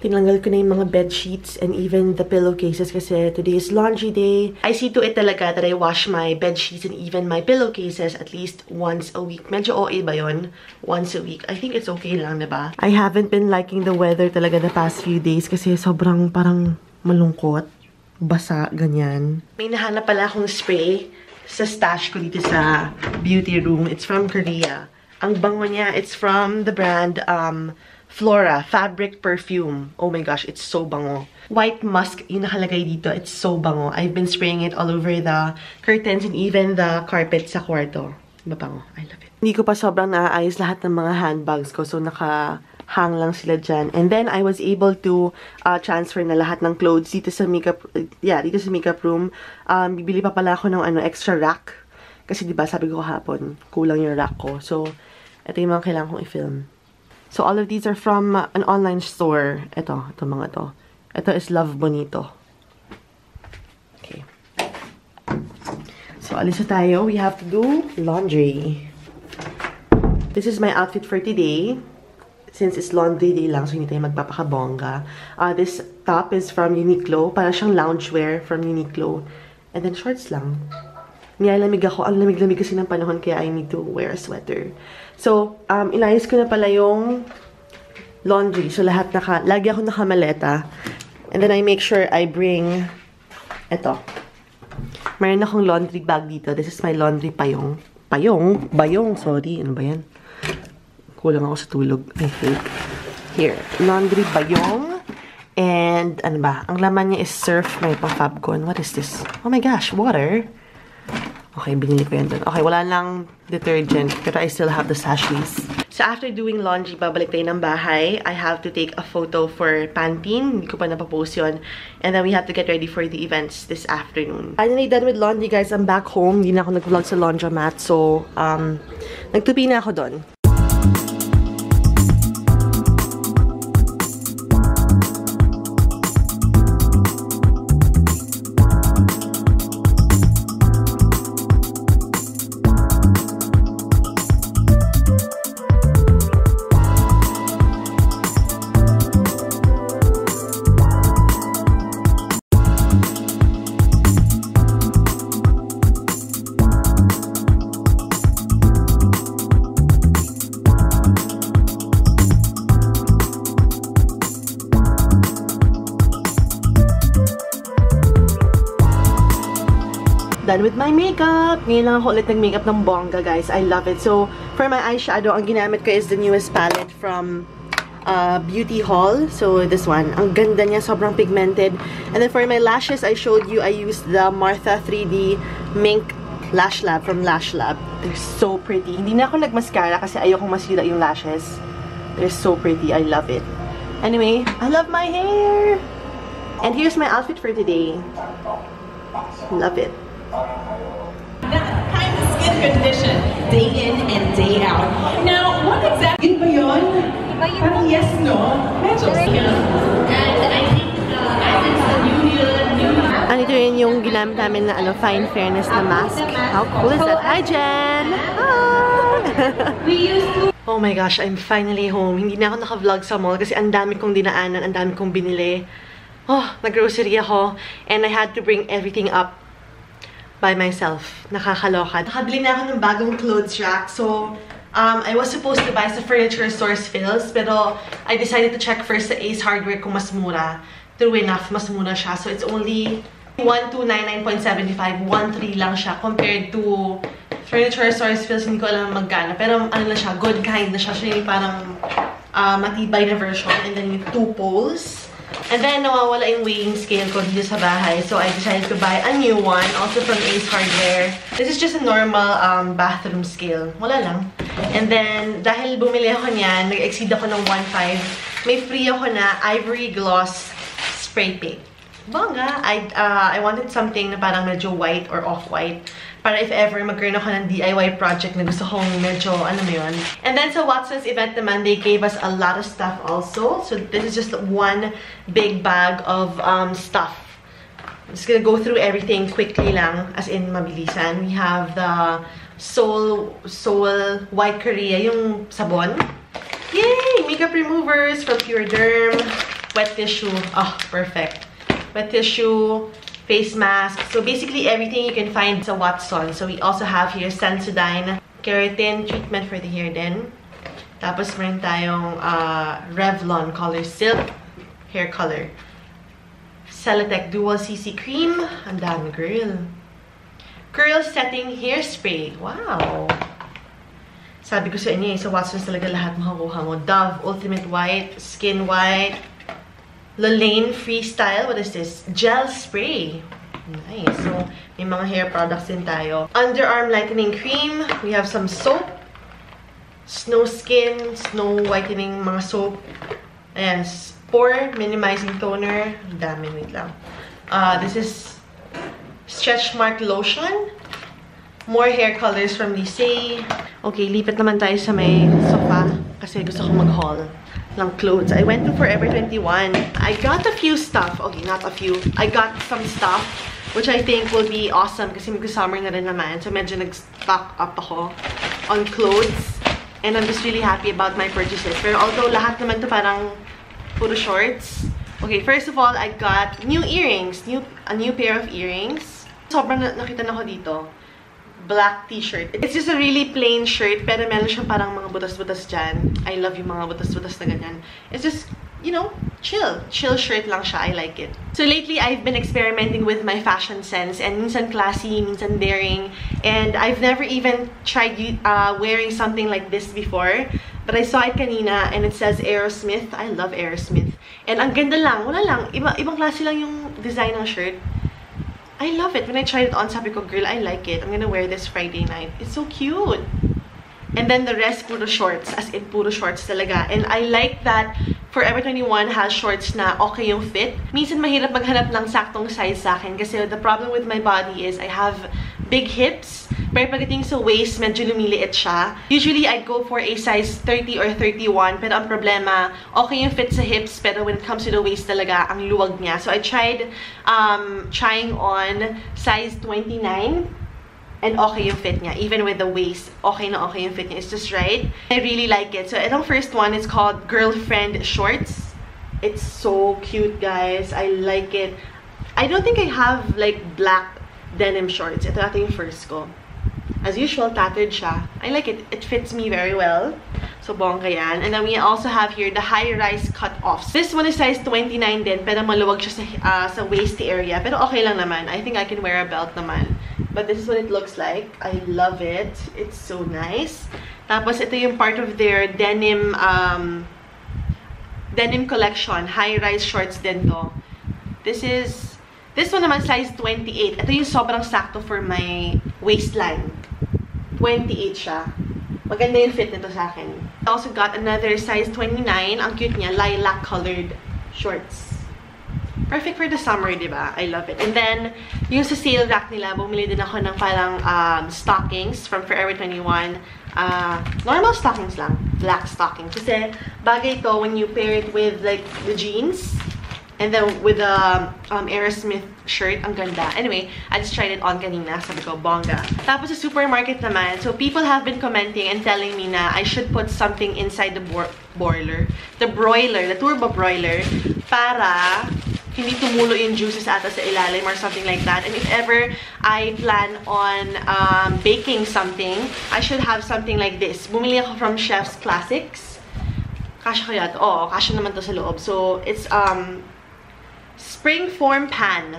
Tinanggal ko na yung mga bed sheets and even the pillowcases kasi today is laundry day. I see to it talaga that I wash my bed sheets and even my pillowcases at least once a week. Medyo OA ba yun? Once a week. I think it's okay lang, diba? I haven't been liking the weather talaga the past few days kasi sobrang parang malungkot. Basa, ganyan. May nahanap pala akong spray sa stash ko dito sa beauty room. It's from Korea. Ang bango niya, it's from the brand Flora Fabric Perfume. Oh my gosh, it's so bango. White musk yung nakalagay dito. It's so bango. I've been spraying it all over the curtains and even the carpet sa kwarto. Mabango. I love it. Hindi ko pa sobrang naaayos lahat ng mga handbags ko. So, naka-hang lang sila dyan. And then, I was able to transfer na lahat ng clothes dito sa makeup, dito sa makeup room. Bibili pa pala ako ng extra rack. Kasi diba, sabi ko kahapon, kulang yung rack ko. So, ito yung mga kailangan kong i-film. So, all of these are from an online store. Ito mga to. Ito is Love Bonito. Okay. So, alis na tayo. We have to do laundry. This is my outfit for today. Since it's laundry day lang, so hindi tayo magpapakabongga. This top is from Uniqlo. Para siyang loungewear from Uniqlo. And then, shorts lang. Nilalamig ako. Ang lamig-lamig kasi ng panahon kaya I need to wear a sweater. So, inayos ko na pala yung laundry. So, lagi ako nakamaleta. And then, I make sure I bring eto. Meron akong laundry bag dito. This is my laundry payong. Bayong, sorry. Ano ba yan? Kulang ako sa tulog. I think. Here. Laundry bayong. And, ano ba? Ang laman niya is surf. May pang Fabcon. What is this? Oh my gosh, water. Okay, binili ko yan dun. Okay, wala lang detergent, pero I still have the sachets. So, after doing laundry, babalik tayo ng bahay. I have to take a photo for Pantene. Hindi ko pa napapost yun. And then, we have to get ready for the events this afternoon. Finally done with laundry, guys. I'm back home. Hindi na ako nag-vlog sa laundromat. So, nagtupi na ako dun. Done with my makeup. Ngayon lang ako ulit nag-makeup ng bongga, guys. I love it. So, for my eyeshadow, ang ginamit ko is the newest palette from Beauty Hall. So, this one. Ang ganda niya. Sobrang pigmented. And then, for my lashes, I showed you, I used the Martha 3D Mink Lash Lab from Lash Lab. They're so pretty. Hindi na ako nag-mascara kasi ayokong masira yung lashes. They're so pretty. I love it. Anyway, I love my hair! And here's my outfit for today. Love it. That kind of skin condition, day in and day out. Now, what exactly ba yun? Parang yes, no? Medyo. And I think as it's the new year, Ito rin yung ginamit namin na Fine Fairness na mask. How cool is that? Hi, Jen! Hi! Oh my gosh, I'm finally home. Hindi na ako naka-vlog sa mall kasi ang dami kong dinaanan, ang dami kong binili. Oh, nag-grocery ako and I had to bring everything up by myself. Nakakaloka. Nakabili na ako ng bagong clothes rack. So, I was supposed to buy sa furniture source Phil's, pero I decided to check first sa Ace Hardware kung mas mura. True enough, mas mura siya. So, it's only 1299.75. 1.3 lang siya compared to furniture source Phil's. Hindi ko alam magkano. Pero ano na siya, good kind na siya. Siya yung parang matibay na version. And then yung 2 poles. And then, nawawala yung weighing scale ko dito sa bahay. So, I decided to buy a new one. Also from Ace Hardware. This is just a normal bathroom scale. Wala lang. And then, dahil bumili ako niyan, nag-exceed ako ng 1.5. May free ako na Ivory Gloss Spray Paint. Bongga! I wanted something na parang medyo white or off-white. Para if ever magkaroon ako ng DIY project na gusto kong medyo, ano mo yun. And then sa Watson's event naman, they gave us a lot of stuff also. So this is just one big bag of stuff. I'm just gonna go through everything quickly lang, as in mabilisan. We have the Soul White Korea, yung sabon. Yay! Makeup removers from Pure Derm. wet tissue. Oh, perfect. Wet tissue, face mask. So basically everything you can find sa Watson. So we also have here Sensodyne keratin treatment for the hair din. Tapos meron tayong Revlon Color Silk hair color. Celatec Dual CC Cream. Ang dami, girl. Curl Setting Hairspray. Wow! Sabi ko sa inyo, sa Watsons talaga lahat makakuha mo. Dove Ultimate White, Skin White, Lalaine Freestyle. What is this? Gel Spray. Nice. So, may mga hair products din tayo. Underarm Lightening Cream. We have some soap. Snow Skin, Snow Whitening mga soap. Ayan. Pore Minimizing Toner. Dami, wait lang. This is Stretch Mark Lotion. More hair colors from Lisay. Okay, lipat naman tayo sa may sofa kasi gusto ko mag-haul ng clothes. I went to Forever 21. I got a few stuff. Okay, not a few. I got some stuff which I think will be awesome kasi mag-summer na rin naman. So medyo nag-stock up ako on clothes. And I'm just really happy about my purchases. Pero although lahat naman to parang puro shorts. Okay, first of all, I got new earrings. A new pair of earrings. Sobrang nakita na ko dito. Black t-shirt. It's just a really plain shirt, pero meron siyang parang mga butas-butas dyan. I love yung mga butas-butas na ganyan. It's just, you know, chill. Chill shirt lang siya. I like it. So lately, I've been experimenting with my fashion sense, and minsan classy, minsan daring, and I've never even tried wearing something like this before. But I saw it kanina, and it says Aerosmith. I love Aerosmith. And ang ganda lang. Wala lang. Ibang klase lang yung design ng shirt. I love it. When I tried it on, sabi ko, girl, I like it. I'm gonna wear this Friday night. It's so cute. And then the rest, puro shorts. As in, puro shorts talaga. And I like that Forever 21 has shorts na okay yung fit. Minsan mahirap maghanap ng saktong size sa akin kasi the problem with my body is I have big hips. Pero pagdating sa waist, medyo lumiliit siya. Usually, I'd go for a size 30 or 31. Pero ang problema, okay yung fit sa hips. Pero when it comes to the waist talaga, ang luwag niya. So I tried trying on size 29. And okay yung fit niya. Even with the waist, okay na okay yung fit niya. It's just right. I really like it. So itong first one is called Girlfriend Shorts. It's so cute, guys. I like it. I don't think I have like black denim shorts. Ito yung first ko. As usual, tattered siya. I like it. It fits me very well. So, bongga yan. And then we also have here the high-rise cut-offs. This one is size 29 din, pero maluwag siya sa waist area. Pero okay lang naman. I think I can wear a belt naman. But this is what it looks like. I love it. It's so nice. Tapos, ito yung part of their denim collection. High-rise shorts din to. This one naman size 28. Ito yung sobrang sakto for my waistline. 28 siya. Maganda yung fit nito sa akin. I also got another size 29. Ang cute niya, lilac-colored shorts. Perfect for the summer, diba? I love it. And then, yung sa sale rack nila, bumili din ako ng parang stockings from Forever 21. Normal stockings lang. Black stockings. Kasi, bagay ito when you pair it with like the jeans. And then with the Aerosmith shirt, ang ganda. Anyway, I just tried it on kanina. Sabi ko, bongga. Tapos sa supermarket naman, so people have been commenting and telling me na I should put something inside the boiler. The turbo broiler, para hindi tumulo yung juices ata sa ilalim or something like that. And if ever I plan on baking something, I should have something like this. Bumili ako from Chef's Classics. Kasha kaya to? Oo, kasha naman to sa loob. So, it's spring form pan.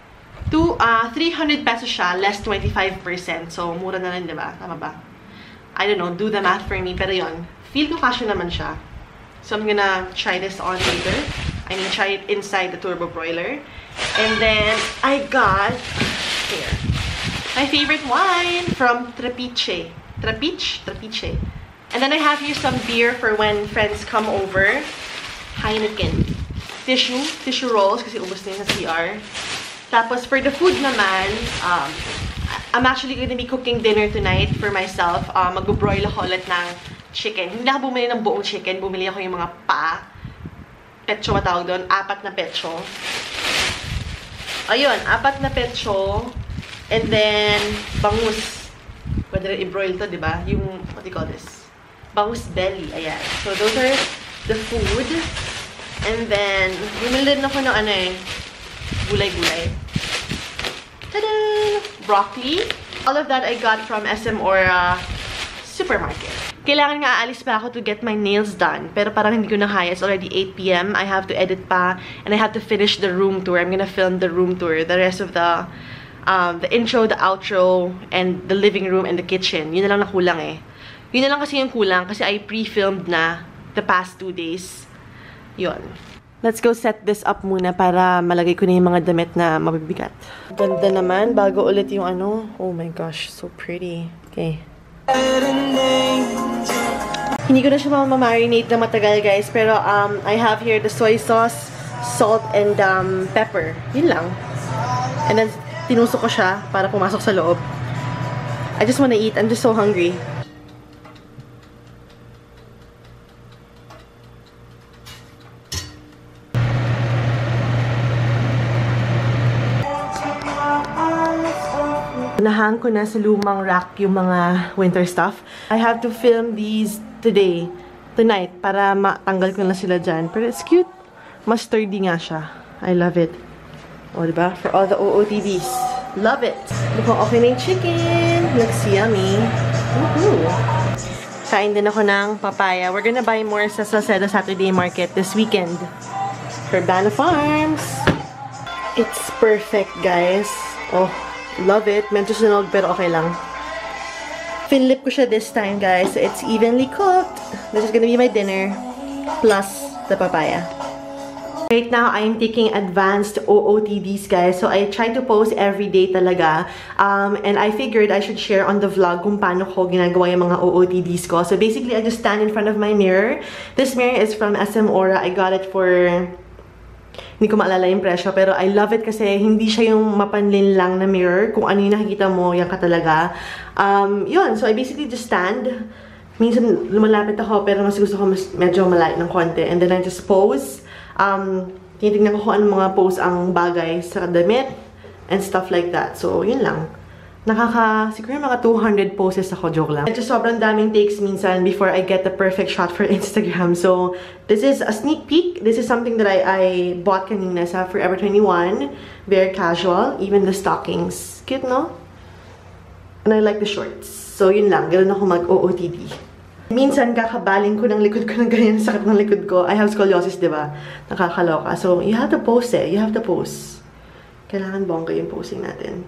300 pesos siya, less 25%. So, mura na rin, diba? Tama ba? I don't know, do the math for me. Pero yon, feel ko kasha naman siya. So, I'm gonna try this on later. I mean, try it inside the turbo broiler. And then, I got, here, my favorite wine from Trapiche. Trapiche. And then I have here some beer for when friends come over. Heineken. Tissue rolls kasi ubos na yun sa CR. Tapos for the food naman, I'm actually going to be cooking dinner tonight for myself. Mag-broil ako ulit ng chicken. Hindi ako bumili ng buong chicken. Bumili ako yung mga pa. Pecho matawag doon. 4 na pecho. Ayun, 4 na pecho. And then, bangus. Pwede rin i-broil to, diba? Yung, what do you call this? Bangus belly. Ayan. So, those are the food. And then, bumili din ako ng ano eh, gulay-gulay. Ta-da! Broccoli. All of that I got from SM Aura Supermarket. Kailangan nga aalis pa ako to get my nails done. Pero parang hindi ko na kaya. It's already 8 p.m. I have to edit pa. And I have to finish the room tour. I'm gonna film the room tour. The rest of the intro, the outro, and the living room and the kitchen. Yun na lang nakulang eh. Yun na lang kasi yung kulang. Kasi I pre-filmed na the past 2 days. Yun. Let's go set this up muna para malagay ko na yung mga damit na mabibigat. Ganda naman. Bago ulit yung ano. Oh my gosh. So pretty. Okay. Hindi ko na siya mamamarinate na matagal, guys. Pero I have here the soy sauce, salt, and pepper. Yun lang. And then, tinusok ko siya para pumasok sa loob. I just wanna eat. I'm just so hungry. Nahang ko na sa lumang rack yung mga winter stuff. I have to film these tonight, para matanggal ko na sila dyan. Pero it's cute. Mas sturdy nga siya. I love it. O, diba? For all the OOTDs. Love it! Mukhang okay na yung chicken. Looks yummy. Woohoo! Kain din ako ng papaya. We're gonna buy more sa Salcedo Saturday Market this weekend. Herbana Farms. It's perfect, guys. Oh, love it. Medyo sunog, pero okay lang. Finlip ko siya this time, guys. So it's evenly cooked. This is gonna be my dinner. Plus the papaya. Right now, I'm taking advanced OOTDs, guys. So I try to post every day talaga. And I figured I should share on the vlog kung paano ko ginagawa yung mga OOTDs ko. So basically, I just stand in front of my mirror. This mirror is from SM Aura. I got it for... Hindi ko maalala yung presyo, pero I love it kasi hindi siya yung mapanlin lang na mirror. Kung ano yung nakikita mo, yan ka talaga. Yun, so I basically just stand. Minsan lumalapit ako, pero mas gusto ko medyo malayo ng konti. And then I just pose. Tinitignan ko kung anong mga pose ang bagay sa damit and stuff like that. So, yun lang. Siguro mga 200 poses ako, joke lang. Medyo sobrang daming takes minsan before I get the perfect shot for Instagram. So, this is a sneak peek. This is something that I bought kanina sa Forever 21. Very casual. Even the stockings. Cute, no? And I like the shorts. So, yun lang. Ganun ako mag-OOTD. Minsan, kakabaling ko ng likod ko ng ganyan. Sakit ng likod ko. I have scoliosis, diba? Nakakaloka. So, you have to pose eh. You have to pose. Kailangan bongga yung posing natin.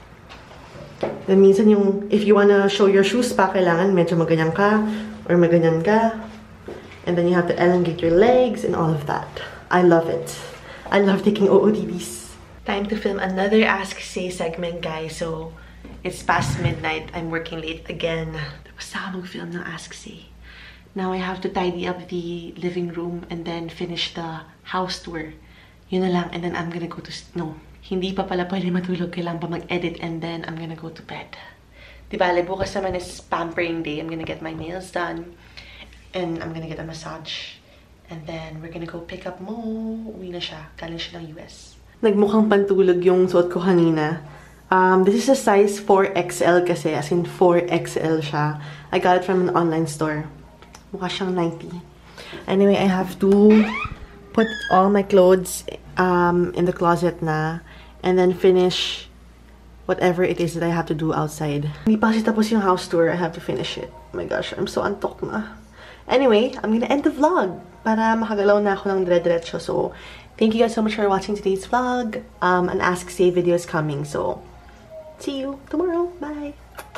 Then, minsan yung, if you wanna show your shoes pa, kailangan medyo maganyan ka, or maganyan ka. And then you have to elongate your legs and all of that. I love it. I love taking OOTDs. Time to film another Ask Say segment, guys. So, it's past midnight. I'm working late again. Tapos na mag-film ng Ask Say. Now, I have to tidy up the living room and then finish the house tour. Yun na lang. And then I'm gonna go to... No. Hindi pa pala pwede matulog. Kailangan pa mag-edit and then I'm gonna go to bed. Diba, bukas naman is pampering day. I'm gonna get my nails done. And I'm gonna get a massage. And then we're gonna go pick up Mo. Uwi na siya. Galing siya ng US. Nagmukhang pantulog yung suot ko kanina. This is a size 4XL kasi. As in 4XL siya. I got it from an online store. Mukha siyang 90. Anyway, I have to put all my clothes in the closet na. And then finish whatever it is that I have to do outside. Hindi pa kasi tapos yung house tour. I have to finish it. Oh my gosh, I'm so antok na. Anyway, I'm gonna end the vlog para makagalaw na ako ng dire-diretso. So, thank you guys so much for watching today's vlog. An Ask Say video is coming. So, see you tomorrow. Bye!